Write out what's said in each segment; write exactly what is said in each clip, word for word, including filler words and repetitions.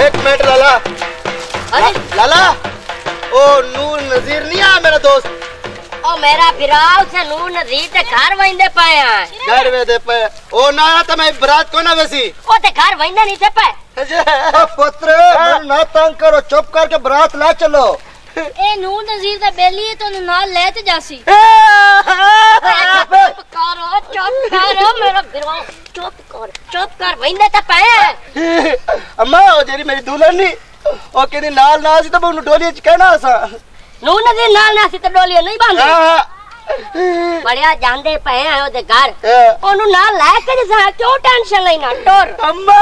एक मिनट लाला। अरे लाला, ओ नूर नजीर नहीं आ मेरा दोस्त? ओ मेरा फिराव से नूर नजीर ते घर वंदे पाया। घर वंदे पे ओ ना तो मैं बरात को ना वैसी। ओ ते घर वंदे नहीं थे पे। पुत्र ना तंग करो, चुप करके बरात ला चलो। ए नूर नजीर दा बेली तो नाल ले ते जासी। चुप करो, चुप करो मेरा फिराव, चुप कर, चुप कर वंदे ते पाया। अम्मा ओ जेरी मेरी दुल्हन नी ओ केदी नाल ना सी तो मैं डोली च कहना सा। नूर नजीर नाल ना सी तो डोली नहीं बांधे। बढ़िया जानदे पे हैं ओदे घर। ओनु ना ले के जा, क्यों टेंशन लेना टोर। अम्मा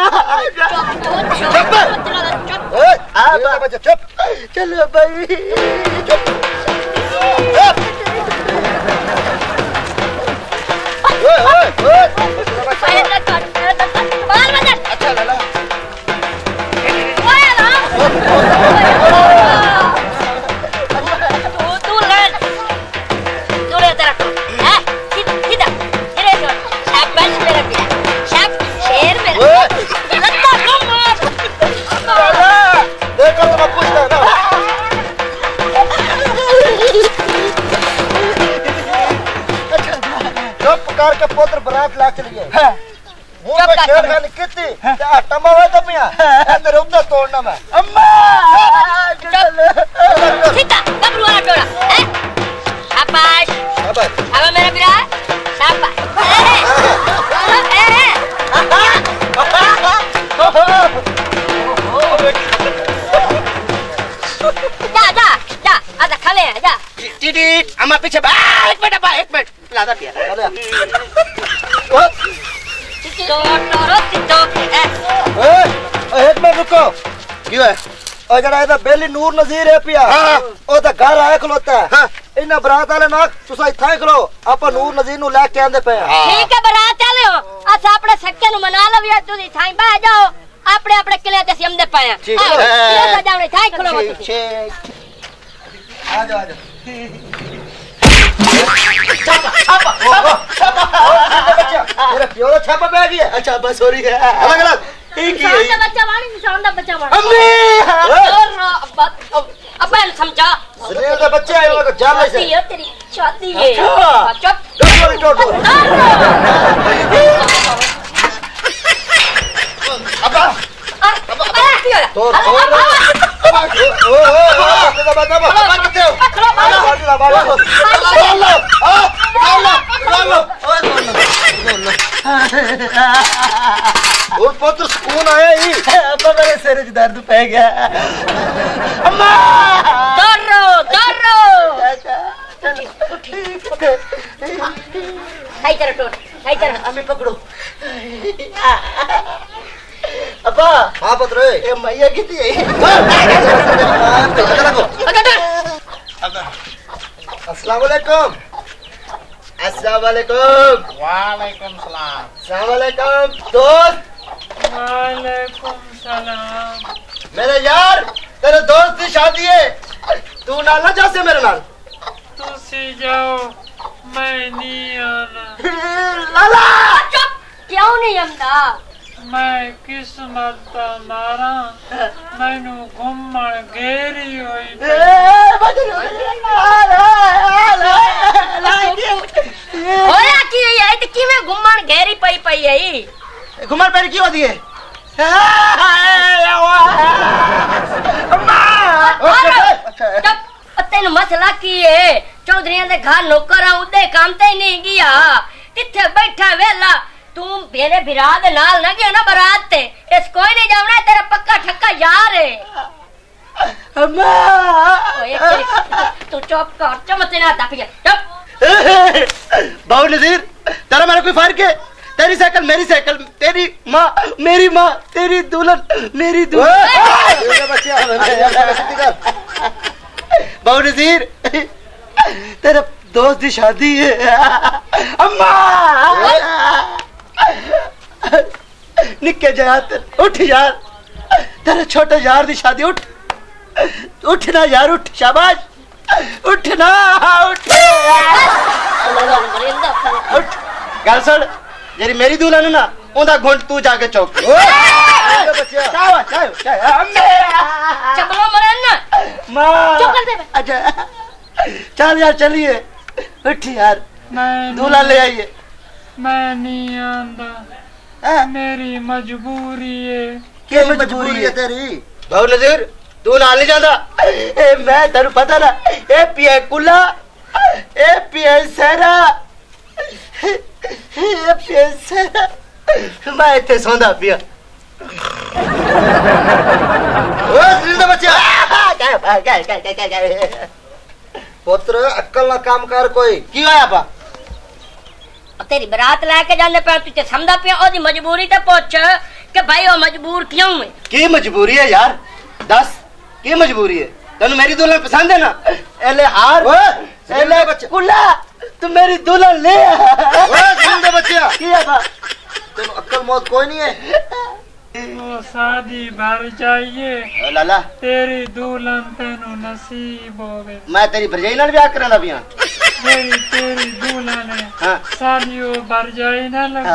चुप ए आ बच्चा चुप। चलो भाई चुप। ओए ओए ओए पहले तक बाल बजा। अच्छा लाला ओए ला तू तू ले तू ले तेरा है सीधा सीधा तेरे जो शाबाश मेरा पिया, शाब शेर मेरा लत्ता कम मार। लाला देखो तो मैं पूछता ना। चुप करके पुत्र बरात ला चली गए। मुंह पे छेड़खानी कितनी ते टमा हुआ तो पिया तेरे उधर तोड़ना मैं। अम्मा सीधा गबरू वाला टोरा है। शाबाश शाबाश अब मेरा पिया, शाबाश। ए ए जा जा जा आजा खले जा। टीटी अम्मा पीछे बा एक मिनट बा एक मिनट लादा पिया लादा। तो टोरो तो ए ए एक मिनट रुको। क्यों है ओ जरा इधर बेली नूर नजीर है पिया ओ ता घर आया खलोता है। इना बरात वाले ना तुसा इथा खलो आपा नूर नजीर नु लेके आंदे पे। ठीक है बरात चले हो अस अपने सक्के नु मना लविया तू थाई बह जाओ अपने अपने किले ते समदे पाया। ठीक है ले जाओ थाई खलो मत। ठीक आ जाओ आ जाओ। छापा छापा छापा बच्चा मेरा प्योरा छापा पे आ गया। अच्छा बस हो रही है अलग अलग ठीक है। निशान दा बच्चा वाणी, निशान दा बच्चा वाणी। अम्मी अब मैं समझा सुनील का बच्चे आए वो जान ले से ये तेरी शादी है। चुप डोर डोर डोर अब्बा अब्बा तोर तोर ओ ओ दबा दबा दबा किथे हो खलो बाला बाला बाला बाला आ बाला बाला और पुत्र सुकून आया ही। अब्बा मेरे सिर में दर्द पै गया। अम्मा डरो डरो हाय तेरा टोर हाय तेरा हमें पकड़ो। अब्बा हां पुत्र ये मैया कितनी है। अस्सलाम वालेकुम। अस्सलाम वालेकुम। वालेकुम सलाम। अस्सलाम वालेकुम दोस्त। वालेकुम सलाम। मेरे यार तेरे दोस्त की शादी है तू नाल ना जा से मेरे नाल। तुसी जाओ मैं नहीं आना। लाला चुप क्यों नहीं आंदा। मैं किस्मत दा मारा मैनू घुमण गेरी होई। होया की है ते किवें घुमण घेरी पई पई है। घुमर पैर क्यों होती है। चुप तेन मसला की है चौधरिया दे घर नौकर आ उदे काम ते नहीं गया तिथे बैठा वेला तू मेरे बिरा दे नाल ना गया ना बारात ते इस कोई नहीं जावना तेरा पक्का ठक्का यार है। अम्मा तू चुप कर चमते ना तापिया चुप। बाबू नजीर तेरा मेरा कोई फर्क है। तेरी साइकिल मेरी साइकिल तेरी माँ मेरी माँ तेरी दुल्हन मेरी दुल्हन। बाबू नजीर तेरा दोस्त की शादी है। अम्मा निके यार उठ यार तेरे छोटे यार की शादी उठ उठना यार उठ शाबाश उठना उठ उठ गल सुन जेरी मेरी दुल्हन ना उनका घुंट तू जाके चौक चबलो मरन चुप कर दे। अच्छा चल यार चलिए उठ यार दूल्हा ले आइए। मैं नहीं आंदा, मेरी मजबूरी है। क्या मजबूरी है तेरी? भाऊ नजीर तू नाल नहीं जाता। ए मैं तेरू पता ना ए पिया कुला ए पिया सहरा ए पिया सहरा मैं इतने सौंदा पिया। ओ श्रीदा बच्चा पुत्र अक्कल ना काम कर कोई की होया पा तेरी बरात लेके जाने पे तुझे समझा पिया ओदी मजबूरी ते पूछ कि भाई वो मजबूर क्यों है? की मजबूरी है यार दस की मजबूरी है? तेन मेरी दुल्हन पसंद है ना? एले हार एले कुल्ला तू मेरी दुल्हन ले बच्चा की है बा तेन अक्कल मौत कोई नहीं है। वो शादी भर जाइए लाला तेरी दुल्हन तेनू नसीब होवे। मैं तेरी भरजाई नाल ब्याह कराना पिया। तेरी तेरी दुल्हन है हाँ। शादियों भर जाए ना लगे।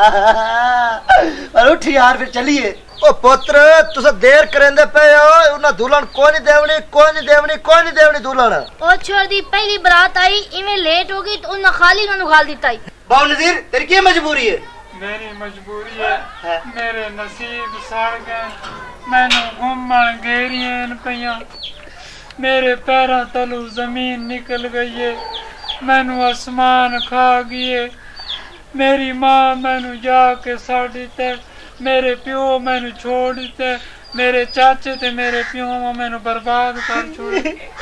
और उठ यार फिर चलिए। ओ पुत्र तुसे देर करेंदे पे हो उन्हें दुल्हन कोई नहीं देवनी कोई नहीं देवनी कोई नहीं देवनी दुल्हन। ओ छोड़ दी पहली बारात आई इवें लेट हो गई तो उन्हें खाली ना खाल दिता ही। बाबू नजीर तेरी क्या मजबूरी है? मेरी मजबूरी है मेरे नसीब सड़ गए मैनू घूमन घेरियन पिया मेरे पैरों तलू जमीन निकल गई है मैनू आसमान खा गए मेरी माँ मैनू जाके सड़ दिते मेरे प्यो मैनू छोड़ दिते मेरे चाचे ते मेरे प्यो मैनू बर्बाद कर छोड़े।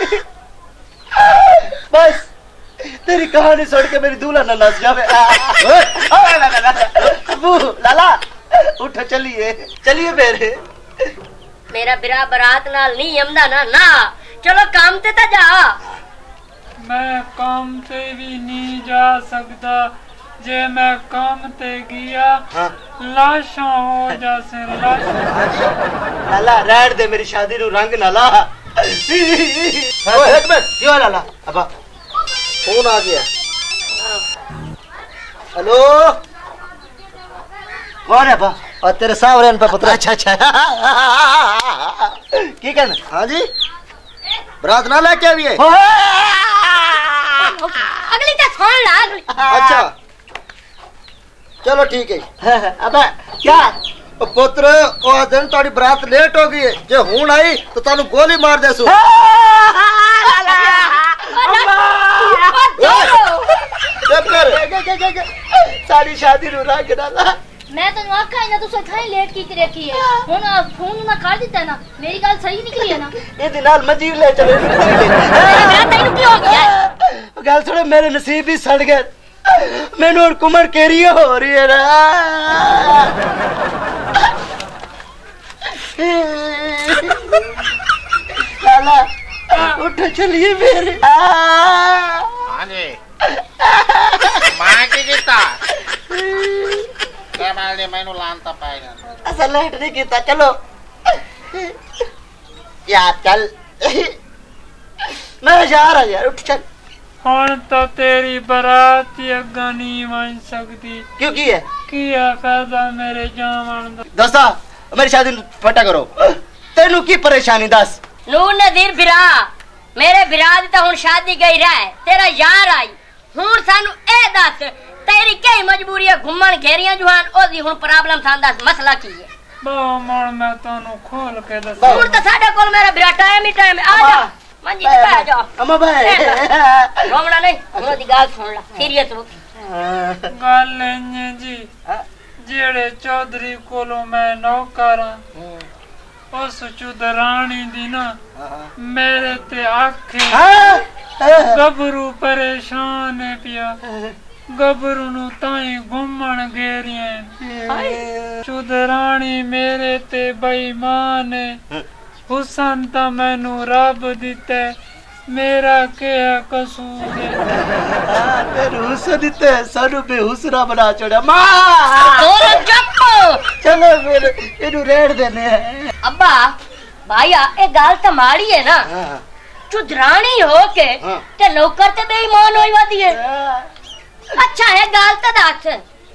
बस तेरी कहानी सुन के मेरी दूल्हा न नस जावे। अबू लाला उठो चलिए चलिए मेरे मेरा बिरा बरात नाल नहीं यमदा ना ना चलो काम ते ता जा। मैं काम ते भी नहीं जा सकता जे मैं काम ते गया हाँ। लाशा हो जासे लाशा। लाला रहन दे मेरी शादी नु रंग ना ला। ओ एक मिनट क्यों लाला अबा फोन आ गया। हेलो कौन है बा? और तेरे सावरे पे पुत्र। अच्छा अच्छा की कहना? हाँ जी बरात ना लेके आई है। अगली तो सुन ला। अच्छा चलो ठीक है। अबे क्या ओ पुत्र ओ दिन थोड़ी बरात लेट हो गई है जे हूं आई तो तानू गोली मार देसू। सारी शादी नु रंग डाला। मैं तो आखा ना तुसे थाई लेट की रखी है हुन फोन ना कर दिता ना मेरी गल सही निकली है ना ए नाल मजीर ले चले। मेरा तैनू की हो गया? गल थोड़े मेरे नसीब ही सड़ गए मैनू और कुमर केरी हो रही है ना। लाला उठ चलिए मेरे। हाँ जी माँ की किता क्या मालूम मैनू लानता पाएगा ऐसा लेट नहीं किया चलो यार चल मैं जा रहा यार उठ चल। हुण तो तेरी बरात अग्गा नहीं बन सकती क्यों की है? की है फायदा मेरे जावन दा? दोस्ता मेरी शादी फटा करो तेनू की परेशानी दस। नूर नजीर बिरा मेरे बिरा दी तो हुण शादी गई रह तेरा यार आई हुण सानू ए दस तेरी कई मजबूरी है घुमन घेरियां जुहान ओदी हुण प्रॉब्लम सान दस मसला की है? बहु मोड़ मैं तन्नू खोल के दस हुण तो साडे कोल मेरा बिरा टाइम ही टाइम आ जा मंजी ते बैठ जा। अम्मा भाई रोमना नहीं हुण दी गल सुन ला सीरियस हो गल इंज जी जेड़े चौधरी कोलों मैं नौकर उस चुदरानी दी ना मेरे ते आखे गबरू परेशान है पिया गबरू नु ताई घूमन घेरियां चुदरानी मेरे ते बेईमान है हुसन ता मैनू रब दिते मेरा क्या कसूर है? तेरे हुस्न दिते सानू बेहुसना बना छोड़ा मां। चुप चलो फिर इनु रेड़ देने हैं। अब्बा भाईया ए गाल तो माड़ी है ना चुदरानी हो के ते नौकर ते बेईमान होई वादी है। अच्छा है गाल तो दस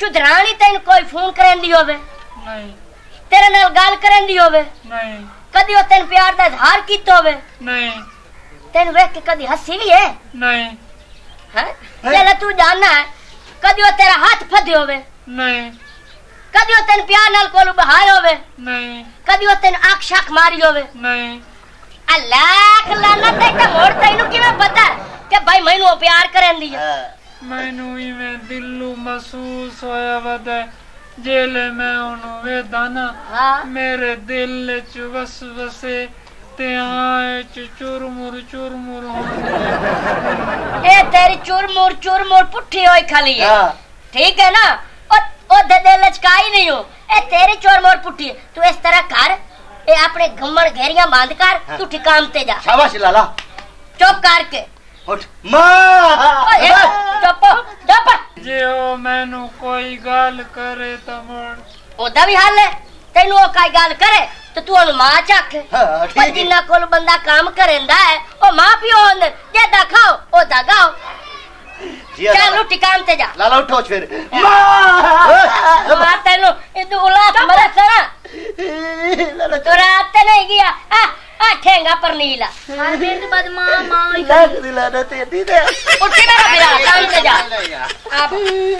चुधरानी तेन कोई फोन करन दी होवे नहीं तेरे नाल गल करन दी होवे नहीं कदी ओ तेन प्यार दा इजहार कीता होवे नहीं तेन वेख के कदी हंसी भी है नहीं हैं चल तू जानना है कदी ओ तेरा हाथ फदे होवे नहीं कदी ओ तेन प्यार नाल कोल बहाए होवे नहीं कदी ओ तेन आंख शाख मारी होवे नहीं अल्लाह लाना तेरा मोड़ तैनू किवें पता कि भाई मैनू प्यार करन दी है मैनू इवें दिलू महसूस होया वदा जेले मैं ओनू वेदा ना हां मेरे दिल च वसवसे ते आए च चुरमुर चुरमुर ए तेरी चुरमुर चुरमुर पुठी होई खाली है ठीक है ना ओ ओ दे दे लचकाई नहीं हो ए तेरी चुरमुर पुठी तू इस तरह कर ए अपने घुमड़ घेरियां बांध कर तू ठिकाम ते जा शाबाश लाला चुप करके उठ मां चुप चुप जे ओ मैनू कोई गाल करे तो मोड़ ओदा भी हाल है तेनू ओ काई गाल करे तो तू ओनु मां चख हां ठीक है जिन्ना कोल बंदा काम करेंदा है ओ मां पियो होंदे जे दा खाओ ओ दा गाओ चल उठ काम ते जा लाला उठो फिर मां मां तेनू इदु उलात मरे सरा लाला तो रात ते नहीं गया आ आ ठेंगा पर नीला हर दिन बाद मां मां लाग दिलाना ते दी दे उठ मेरा बिरा काम ते जा अब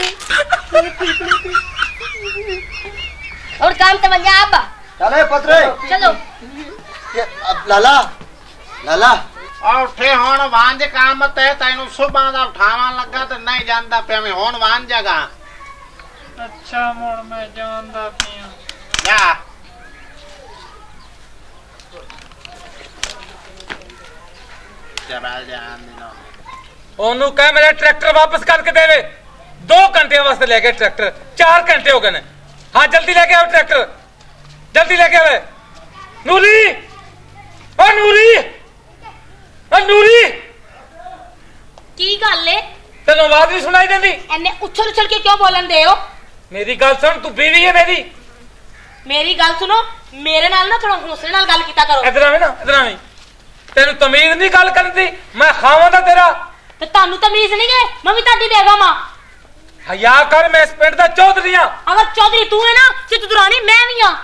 और काम ते बन जा अब चले पत्रे चलो अब लाला लाला और उठे हुण वांझ काम ते तैनू सुबह दा उठावन लगा ते नहीं जानदा पे मैं हुण वांझ जगा अच्छा मोड़ मैं जानदा पिया जा जबाल जान दिनो ओनू कह मेरा ट्रैक्टर वापस करके देवे दो घंटे वास्ते लेके ट्रैक्टर चार घंटे हो गए ने हाँ जल्दी लेके आओ ट्रैक्टर जल्दी लेके आवे नूरी ओ नूरी ओ नूरी की गल है तेन आवाज नहीं सुनाई देंदी एने उछल उछल के क्यों बोलन दे हो मेरी गल सुन तू बीवी है मेरी मेरी गल सुनो मेरे नाल ना थोड़ा हौसले नाल गल कीता करो इधर आवे ना इधर आवे तेन तमीज नहीं गल करन दी मैं खावां दा तेरा ते तानू तमीज नहीं है मैं भी ताडी बेगम हां हया कर मैं इस पिंड दा चौधरी हां अगर चौधरी तू है ना ते दुरानी मैं भी हां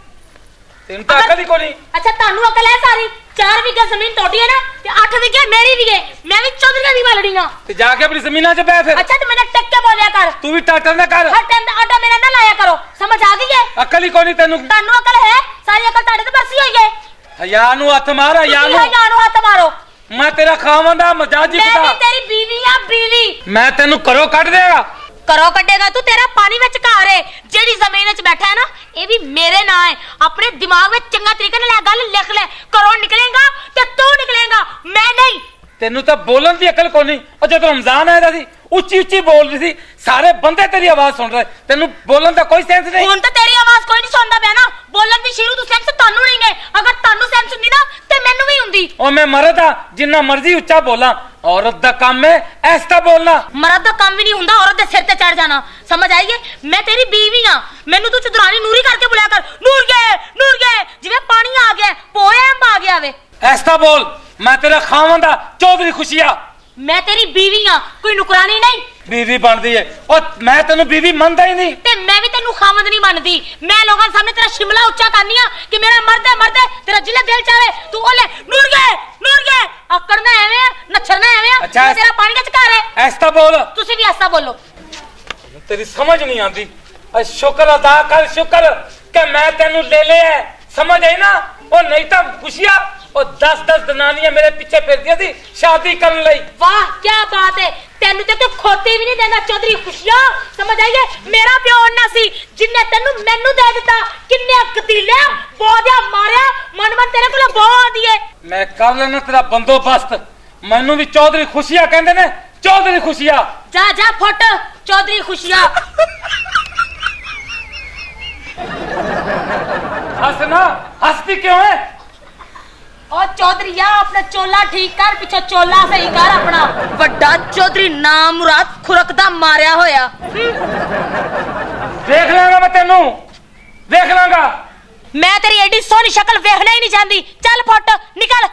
तेन तो अकल ही कोनी अच्छा तानू अकल है सारी चार बीघा जमीन तोड़ी है ना ते आठ बीघे मेरी भी है मैं भी चौधरी दी मालड़ी हां ते जाके अपनी जमीना च बैठ फिर अच्छा तो मैंने टक के बोलिया कर तू भी टाटर ना कर हर टाइम आटा मेरा ना लाया करो समझ आ गई है अकल ही कोनी तेनू तानू अकल है सारी अकल ताड़े ते बरसी होई है हया नु हथ मार हया नु हया नु हाथ मारो मैं तेरा खावां दा मजाजी मैं पता भी तेरी बीवी हां बीवी मैं तेनू करो कट देगा करो कटेगा तू तेरा पानी विच घर है जेडी जमीन विच बैठा है ना ये भी मेरे ना है अपने दिमाग में चंगा तरीके नाल गल लिख ले करो निकलेगा ते तू निकलेगा मैं नहीं तेनू तो बोलन दी अकल कोनी और जब रमजान आया सी उच्ची उच्ची बोल रही थी सारे बंदे तेरी आवाज सुन रहे तेनू बोलन दा कोई सेंस नहीं हुन तो तेरी आवाज कोई नहीं सुनदा पिया ना बोलन दी शुरू तू सेंस तानू नहीं है अगर तानू सेंस हुंदी ना ते मैनू भी हुंदी ओ मैं मर्द हां जिन्ना मर्जी उच्चा बोला औरत दा काम है ऐसा बोलना मर्द दा काम भी नहीं हुंदा औरत दे सिर ते चढ़ जाना समझ आई है मैं तेरी बीवी हां मैनू तू चुदरानी नूरी करके बुलाया कर नूर गए नूर गए जिवें पानी आ गया पोए अंब आ गया वे ऐसा बोल मैं तेरा खावां दा चौधरी खुशिया मैं तेरी बीवी हां कोई नुकरानी नहीं बीवी बनदी है और मैं तेनू बीवी मनदा ही नहीं ते मैं भी तेनू खावंद नहीं मनदी मैं लोगों सामने तेरा शिमला उच्चा करनी हां कि मेरा मर्द है मर्द है तेरा जिले दिल चाहे तू ओले नूर गए नूर गए अकड़ना एवे नछरना एवे अच्छा तेरा पानी का चकार है ऐसा बोल तुसी भी ऐसा बोलो तेरी समझ नहीं आती शुक्र अदा कर शुक्र कि मैं तेनू ले लिया समझ आई ना और नहीं तो खुशियां और दस दस दनानियां मेरे पीछे फिरदियां थी शादी करने लई वाह क्या बात है तेनू ते तो खोते भी नहीं देना चौधरी खुशियां समझ आई है मेरा प्यो ना सी जिन्ने तेनू मेनू दे दिता किन्ने कतीले बोदिया मारया मन मन तेरे कोल बो आंदी है मैं कर लेना तेरा बंदोबस्त मैनू भी चौधरी खुशियां कहंदे ने चौधरी खुशियां जा जा फट चौधरी खुशियां हंसना हंसती क्यों है और चौधरीया अपना चोला ठीक कर पिछो चोला सही कर अपना वड्डा चौधरी नाम मुराद खुरकदा मारिया होया देख लांगा मैं तेनू देख लांगा मैं तेरी एडी सोहनी शक्ल देखना ही नहीं चाहती चल फट निकल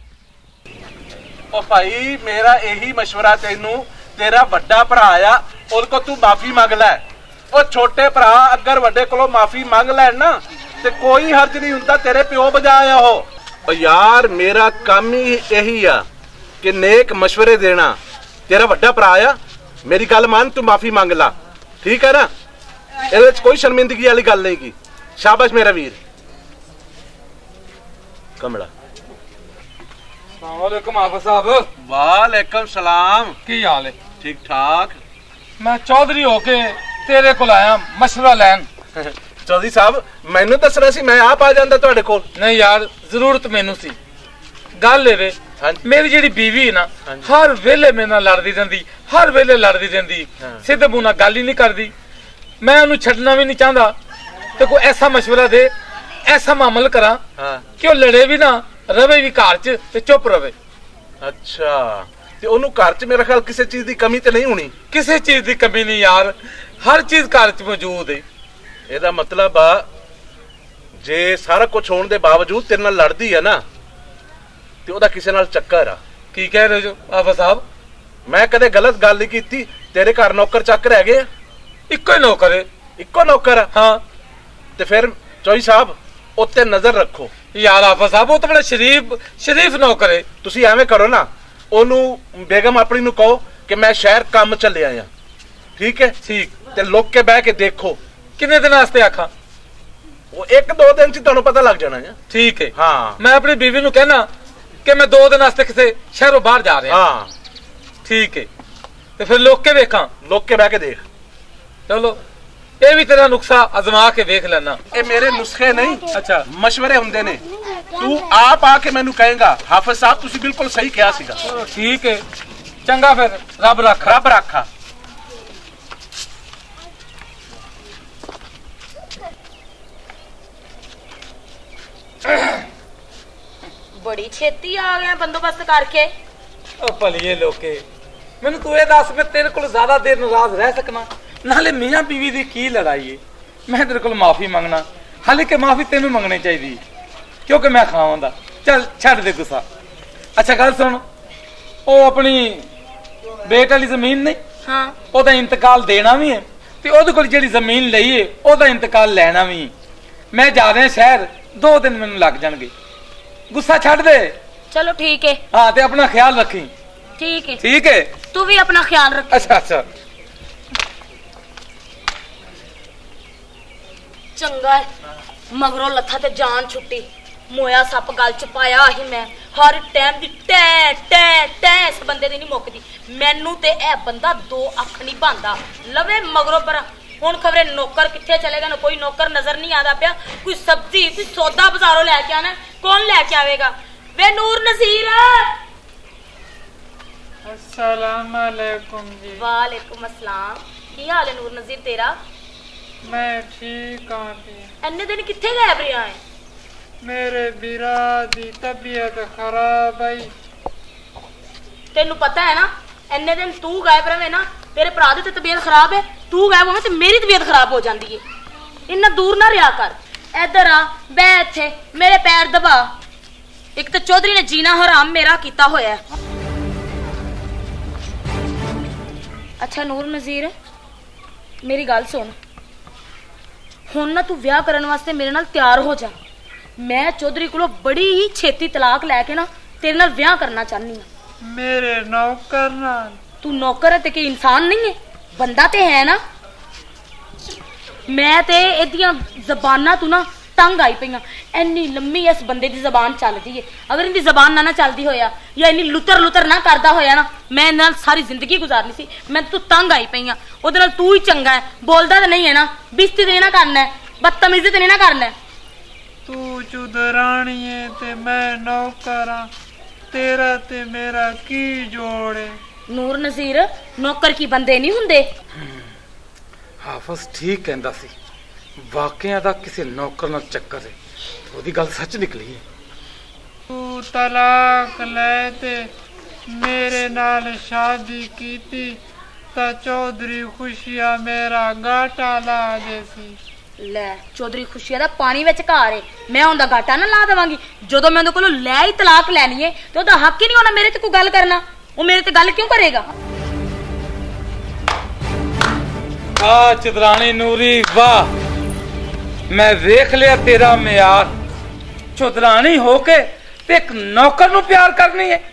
ओ भाई मेरा यही मशवरा तेनू तेरा बड़ा भरा आ और को तू माफी मांग लै ਉਹ ਛੋਟੇ ਭਰਾ ਅਗਰ ਵੱਡੇ ਕੋਲੋਂ ਮਾਫੀ ਮੰਗ ਲੈਣ ਨਾ ਤੇ ਕੋਈ ਹਰਜ ਨਹੀਂ ਹੁੰਦਾ, ਤੇਰੇ ਪਿਓ ਬਜਾਇਆ ਉਹ। ਉਹ ਯਾਰ ਮੇਰਾ ਕੰਮ ਹੀ ਇਹੀ ਆ ਕਿ ਨੇਕ ਮਸ਼ਵਰੇ ਦੇਣਾ। ਤੇਰਾ ਵੱਡਾ ਭਰਾ ਆ, ਮੇਰੀ ਗੱਲ ਮੰਨ, ਤੂੰ ਮਾਫੀ ਮੰਗ ਲਾ, ਠੀਕ ਹੈ ਨਾ? ਇਹਦੇ ਵਿੱਚ ਕੋਈ ਸ਼ਰਮਿੰਦਗੀ ਵਾਲੀ ਗੱਲ ਨਹੀਂ ਕੀ। ਸ਼ਾਬਾਸ਼ ਮੇਰਾ ਵੀਰ। कमला अस्सलामुअलैकुम हाफिज साहब। वालेकुम सलाम। की हाल है? ठीक ठाक। मैं चौधरी होके तेरे को आया मशवरा लैन। चौधरी साहब मैनू दसना सी, मैं आप आ जांदा तुहाडे कोल। नहीं यार जरूरत मैनू सी। गल ए वे मेरी जेड़ी बीवी है ना हर वेले मेरे नाल लड़दी रहिंदी, हर वेले लड़दी रहिंदी, सिद्ध मूंह नाल गल ही नहीं करदी। मैं उन्हें छड्डना भी नहीं चाहता, तो कोई ऐसा मशवरा दे, ऐसा मामल करा कि वो लड़े भी ना, रवे भी घर च ते चुप रवे। अच्छा ते ओनू घर च मेरा ख्याल किसी चीज की कमी तो नहीं होनी? किसी चीज की कमी नहीं यार, हर चीज घर च मौजूद है। एदा मतलब आ जे सारा कुछ होने के बावजूद तेरे नाल लड़दी है ना ते ओदा किसी नाल चक्कर आ। की कह रहे हो आफा साहब? मैं कदे गलत गल नहीं की। तेरे घर नौकर चाकर है गए? इको ही नौकर है। इको नौकर? हाँ। ते फिर चौधरी साहब उत्ते नजर रखो। यार आफा साहब वो तो बड़ा शरीफ शरीफ नौकर है। तुसी एवें करो ना, ओनू बेगम अपनी नू कहो कि मैं शहर काम चले आया, ठीक है? ठीक। ते लोग के बह के देखो। कितने दिन वास्ते आखा? वो एक दो दिन च तुहानू पता लग जाना है। ठीक है। हाँ मैं अपनी बीवी नू कहना कि मैं दो दिन वास्ते किसी शहरों बाहर जा रहा। हाँ ठीक है। तो फिर लोग के देखा? लोग के बह के देख। चलो ये भी तेरा नुस्खा आजमा के देख लेना। ये मेरे नुस्खे नहीं, अच्छा मशवरे हुंदे ने। तू आप आके मैनू कहेगा हाफिज साहब तुसी बिल्कुल सही कहा सीगा। ठीक है चंगा, फिर रब रखा। रब रखा। बड़ी छेती आ गया बंदोबस्त करके। ओ भलिए लोके मैनू तू ये दस, मैं तेरे को ज्यादा देर नाराज रह सकना? नाले मियां बीवी दी की लड़ाई है? मैं तेरे को माफी मंगना, हाले कि माफी तेनू मंगनी चाहिए क्योंकि मैं खावांदा। चल छड़ दे गुस्सा। अच्छा गल सुन, ओ अपनी बेट वाली जमीन नहीं, हाँ ओदा इंतकाल देना भी है ते ओदे कोल जेड़ी जमीन लई है ओदा इंतकाल लेना भी है। मैं जा रहा शहर, दो दिन मैनू लग जाणगे। गुस्सा छड़ दे। चलो ठीक है। हाँ ते अपना ख्याल रखी। ठीक है। ठीक है तू भी अपना ख्याल रख। अच्छा अच्छा चंगा है, मगरों लथा ते जान छुट्टी। मोया सप गल च पाया ही मैं, हर टाइम दी टै टै टै इस बंदे दी नहीं मुकदी। मैनू ते ए बंदा दो अख नहीं बांदा, लवे मगरों पर। हुण खबरे नौकर किथे चलेगा ना, कोई नौकर नजर नहीं आता पिया। कोई सब्जी कोई सौदा बाजारों लैके आना, कौन लैके आवेगा? वे नूर नसीर। अस्सलाम वालेकुम जी। वालेकुम अस्सलाम। की हाल है नूर नजीर तेरा? मैं ठीक हाँ जी। इन्ने दिन किथे गायब रहा है? मेरे बिरा दी तबीयत खराब आई। तेनू पता है ना इन्ने दिन तू गायब रहे ना, तेरे भरा दी तबीयत खराब है, तू गायब होवे तो मेरी तबीयत खराब हो जाती है। इन्ना दूर ना रहा कर, इधर आ बैठ इत्थे मेरे पैर दबा। एक तो चौधरी ने जीना हराम मेरा किया होया। अच्छा नूर नजीर मेरी गल सुन, हुण ना तू ब्याह करने वास्ते मेरे नाल तैयार हो जा। मैं चौधरी को बड़ी ही छेती तलाक लैके ना तेरे नाल ब्याह करना चाहनी हूं। मेरे नौकर नाल? तू नौकर है ते कि इंसान नहीं है? बंदा ते है ना। मैं ते एदियां जबानां तू ना तंग आई पईयां। इन्नी लम्मी इस बंदे दी जबान चलदी है, अगर इनकी जबान ना ना चलदी होया या इन्नी लुतर लुतर ना करदा होया ना, मैं इहदे नाल सारी जिंदगी गुजारनी सी। मैं तू तंग आई पईयां, ओहदे नाल तू ही चंगा है, बोलदा ते नहीं है ना, बेइज्जती ते ना करना है, बदतमीजी ते नहीं ना करना है। तू चुदरानी है ते मैं नौकर हां, तेरा ते मेरा की जोड़ है? नूर नजीर नौकर की बंदे नहीं हुंदे। हाफिज ठीक कहंदा सी, वाकया दा किसी नौकर नाल चक्कर है, ओदी गल सच निकली है। तू तलाक ले ते मेरे नाल शादी कीती ता चौधरी खुशिया मेरा गाटा ला देसी। ले चौधरी खुशिया दा पानी विच घर है, मैं उनदा गाटा ना ला देवांगी। जदों मैं उहदे कोलों लै ही तलाक लैनी है ते ओहदा हक ही नहीं होना मेरे ते कोई गल करना। वो मेरे ते गल क्यों करेगा? वाह चुदरानी नूरी वाह, मैं देख लिया तेरा म्यार। चुदरानी होके ते एक नौकर नू प्यार करनी है।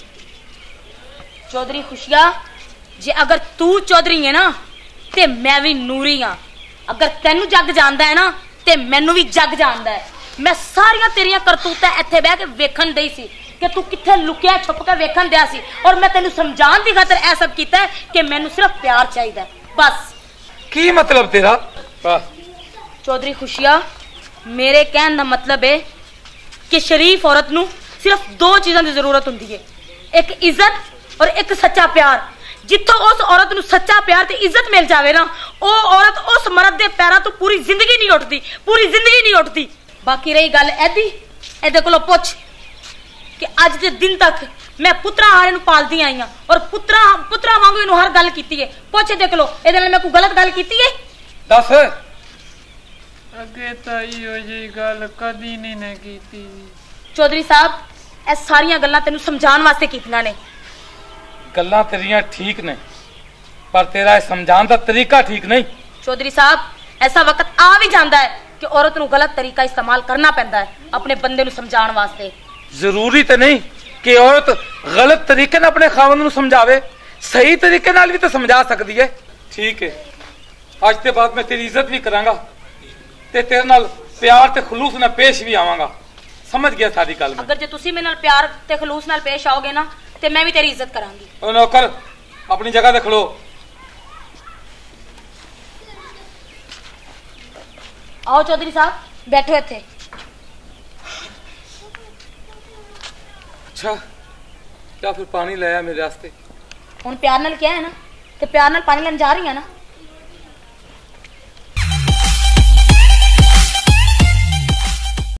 चौधरी खुशिया, जे अगर तू चौधरी है ना ते मैं भी नूरी हाँ। अगर तेनू जग जानदा है ना ते मैनू भी जग जानदा है। मैं सारियां तेरियां करतूतां इत्थे बैठ के वेखण दई सी कि तू कित्थे लुकिया छुप के वेखण दिया सी, और मैं तेनू समझाण दी खातर ऐ सब कीता है कि मैनू सिर्फ प्यार चाहिदा बस। की मतलब तेरा? चौधरी खुशिया, मेरे कहने का मतलब है कि शरीफ औरत नू सिर्फ दो चीज़ों की जरूरत होती है, एक इज्जत और एक सच्चा प्यार। जिथों उस औरत नू सच्चा प्यार ते इज्जत मिल जावे ना, वो औरत उस मर्द दे पैरों तो पूरी जिंदगी नहीं उठती, पूरी जिंदगी नहीं उठती। बाकी रही गल एदी, एदे कोलों पुछ कि अज दे दिन तक मैं पुत्रा हारे नू पालदी आई हां और पुत्रा पुत्रा वांगू इनू हर गल कीती है। पुछ एदे कोलों, एदे नाल मैं कोई गलत गल कीती है? दस। अगे तो इहो जी गल कदी नहीं ने कीती। चौधरी साहब, ए सारियां गल्लां तैनू समझाउण वास्ते कीतियां ने। गल्लां तेरियां ठीक ने, पर तेरा समझाने का तरीका ठीक नहीं। चौधरी साहब, ऐसा वक्त आ भी जाता है कि औरत नू गलत तरीका इस्तेमाल करना पैंदा है अपने बंदे नू समझाउण वास्ते। जरूरी तो नहीं कि औरत गलत तरीके नाल अपने खावंद नू समझावे, सही तरीके नाल भी तो समझा सकती है। ठीक है, आज के बाद मैं तेरी इज्जत भी करांगा ते तेरे नाल प्यार ते खलूस नाल पेश भी आवांगा। समझ गया सारी गल में? अगर जे तुसी मेरे नाल प्यार ते खलूस नाल पेश आओगे ना ते मैं भी तेरी इज्जत करांगी। ओ नौकर, अपनी जगह ते खलो। आओ चौधरी साहब, बैठो इत्थे। अच्छा, क्या फिर पानी लाया मेरे रास्ते? हुण प्यार नाल क्या है ना, ते प्यार नाल पानी लेन जा रही है ना।